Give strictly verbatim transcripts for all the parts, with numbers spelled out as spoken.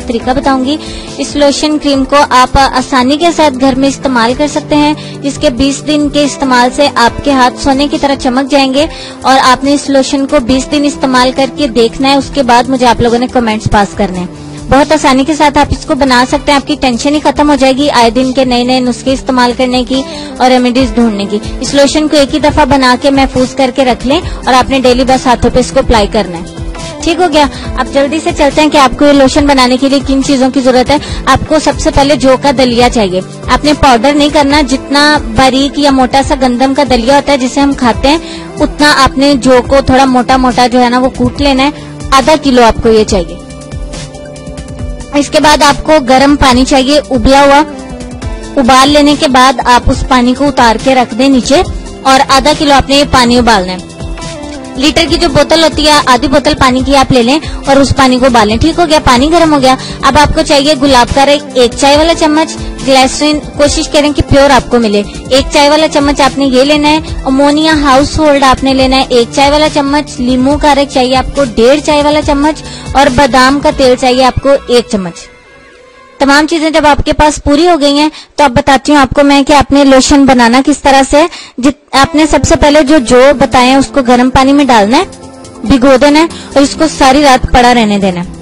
तरीका बताऊंगी। इस लोशन क्रीम को आप आसानी के साथ घर में इस्तेमाल कर सकते हैं, जिसके बीस दिन के इस्तेमाल से आपके हाथ सोने की तरह चमक जाएंगे। और आपने इस लोशन को बीस दिन इस्तेमाल करके देखना है, उसके बाद मुझे आप लोगों ने कमेंट्स पास करने हैं। बहुत आसानी के साथ आप इसको बना सकते हैं, आपकी टेंशन ही खत्म हो जाएगी आए दिन के नए नए नुस्खे इस्तेमाल करने की और रेमेडीज ढूंढने की। इस लोशन को एक ही दफा बना के महफूज करके रख लें और आपने डेली बस हाथों पे इसको अप्लाई करना है। ठीक हो गया। अब जल्दी से चलते हैं कि आपको ये लोशन बनाने के लिए किन चीजों की जरूरत है। आपको सबसे पहले जौ का दलिया चाहिए। आपने पाउडर नहीं करना, जितना बारीक या मोटा सा गंदम का दलिया होता है जिसे हम खाते हैं, उतना आपने जौ को थोड़ा मोटा मोटा जो है ना वो कूट लेना है। आधा किलो आपको ये चाहिए। इसके बाद आपको गर्म पानी चाहिए, उबला हुआ। उबाल लेने के बाद आप उस पानी को उतार के रख दें नीचे, और आधा किलो आपने ये पानी उबालना है। लीटर की जो बोतल होती है, आधी बोतल पानी की आप ले लें और उस पानी को उबालें। ठीक हो गया, पानी गर्म हो गया। अब आपको चाहिए गुलाब का रंग, एक चाय वाला चम्मच। ग्लिसरीन कोशिश करें कि प्योर आपको मिले, एक चाय वाला चम्मच आपने ये लेना है। अमोनिया हाउस होल्ड आपने लेना है, एक चाय वाला चम्मच। लीमू का रंग चाहिए आपको डेढ़ चाय वाला चम्मच, और बादाम का तेल चाहिए आपको एक चम्मच। तमाम चीजें जब आपके पास पूरी हो गई हैं, तो अब बताती हूँ आपको मैं कि आपने लोशन बनाना किस तरह से। जित आपने सबसे पहले जो जौ बताए हैं उसको गर्म पानी में डालना है, भिगो देना है और इसको सारी रात पड़ा रहने देना है।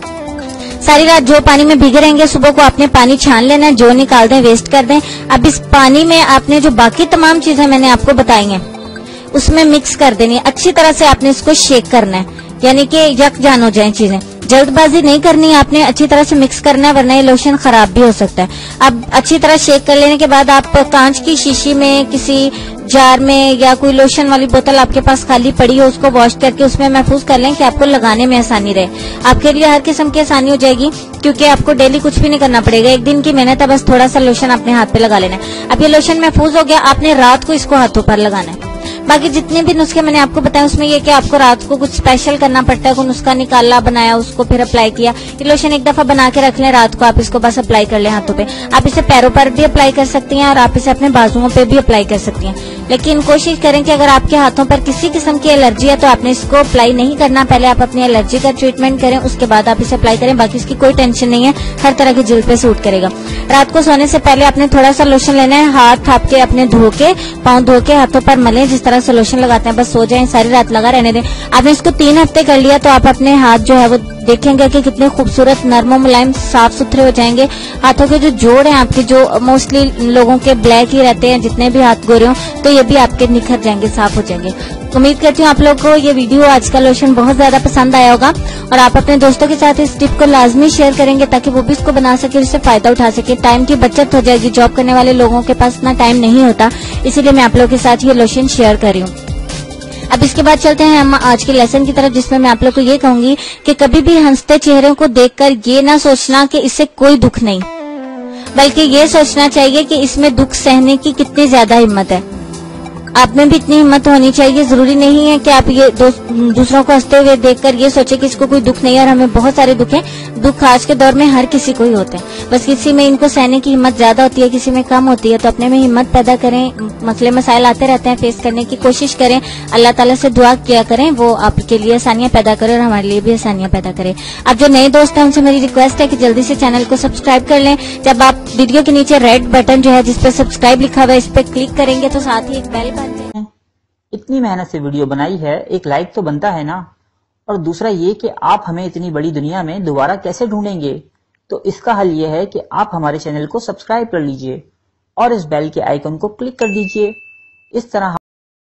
सारी रात जो पानी में भीगे रहेंगे, सुबह को आपने पानी छान लेना है, जो निकाल दें, वेस्ट कर दें। अब इस पानी में आपने जो बाकी तमाम चीजें मैंने आपको बताई हैं उसमें मिक्स कर देनी है। अच्छी तरह से आपने इसको शेक करना है, यानी कि यकजान हो जाए चीजें। जल्दबाजी नहीं करनी है, आपने अच्छी तरह से मिक्स करना है, वरना ये लोशन खराब भी हो सकता है। अब अच्छी तरह शेक कर लेने के बाद आप कांच की शीशी में, किसी जार में, या कोई लोशन वाली बोतल आपके पास खाली पड़ी हो, उसको वॉश करके उसमें महफूज कर लें कि आपको लगाने में आसानी रहे। आपके लिए हर किस्म की आसानी हो जाएगी, क्योंकि आपको डेली कुछ भी नहीं करना पड़ेगा। एक दिन की मेहनत है, बस थोड़ा सा लोशन अपने हाथ पे लगा लेना है। अब ये लोशन महफूज हो गया, आपने रात को इसको हाथों पर लगाना है। बाकी जितने भी नुस्खे मैंने आपको बताए उसमें ये कि आपको रात को कुछ स्पेशल करना पड़ता है, कोई नुस्खा निकाला, बनाया, उसको फिर अप्लाई किया। ये लोशन एक दफा बना के रख लें, रात को आप इसको बस अप्लाई कर लें हाथों पे। आप इसे पैरों पर भी अप्लाई कर सकती हैं और आप इसे अपने बाजुओं पे भी अप्लाई कर सकती हैं। लेकिन कोशिश करें कि अगर आपके हाथों पर किसी किस्म की एलर्जी है तो आपने इसको अप्लाई नहीं करना। पहले आप अपनी एलर्जी का ट्रीटमेंट करें, उसके बाद आप इसे अप्लाई करें। बाकी इसकी कोई टेंशन नहीं है, हर तरह की जिल्द पे सूट करेगा। रात को सोने से पहले आपने थोड़ा सा लोशन लेना है, हाथ थाप के अपने धो के, पाँव धो के हाथों पर मलें, जिस तरह से लोशन लगाते हैं, बस सो जाएं, सारी रात लगा रहने दें। आपने इसको तीन हफ्ते कर लिया तो आप अपने हाथ जो है वो देखेंगे कि कितने खूबसूरत, नरम, मुलायम, साफ सुथरे हो जाएंगे। हाथों के जो जोड़ हैं आपके, जो मोस्टली लोगों के ब्लैक ही रहते हैं, जितने भी हाथ गोरे हों, तो ये भी आपके निखर जाएंगे, साफ हो जाएंगे। उम्मीद करती हूँ आप लोग को ये वीडियो, आज का लोशन बहुत ज्यादा पसंद आया होगा, और आप अपने दोस्तों के साथ इस टिप को लाजमी शेयर करेंगे ताकि वो भी इसको बना सके और इससे फायदा उठा सके। टाइम की बचत हो जाएगी, जॉब करने वाले लोगों के पास इतना टाइम नहीं होता, इसीलिए मैं आप लोगों के साथ ये लोशन शेयर कर रही हूँ। अब इसके बाद चलते हैं हम आज के लेसन की तरफ, जिसमें मैं आप लोग को ये कहूंगी कि कभी भी हंसते चेहरों को देखकर ये ना सोचना कि इससे कोई दुख नहीं, बल्कि ये सोचना चाहिए कि इसमें दुख सहने की कितनी ज्यादा हिम्मत है। आप में भी इतनी हिम्मत होनी चाहिए। जरूरी नहीं है कि आप ये दूसरों को हंसते हुए देखकर ये सोचे कि इसको कोई दुख नहीं है, और हमें बहुत सारे दुख हैं। दुख आज के दौर में हर किसी को ही होते हैं, बस किसी में इनको सहने की हिम्मत ज्यादा होती है, किसी में कम होती है। तो अपने में हिम्मत पैदा करें। मसले मसाइल आते रहते हैं, फेस करने की कोशिश करें। अल्लाह ताला से दुआ किया करें, वो आपके लिए आसानियां पैदा करे और हमारे लिए भी आसानियां पैदा करे। अब जो नए दोस्त हैं उनसे मेरी रिक्वेस्ट है कि जल्दी से चैनल को सब्सक्राइब कर लें। जब आप वीडियो के नीचे रेड बटन जो है जिसपे सब्सक्राइब लिखा हुआ है, इस पे क्लिक करेंगे तो साथ ही एक बेल बन जाए। इतनी मेहनत से वीडियो बनाई है, एक लाइक तो बनता है ना। और दूसरा ये कि आप हमें इतनी बड़ी दुनिया में दोबारा कैसे ढूंढेंगे, तो इसका हल ये है कि आप हमारे चैनल को सब्सक्राइब कर लीजिए और इस बेल के आइकन को क्लिक कर दीजिए। इस तरह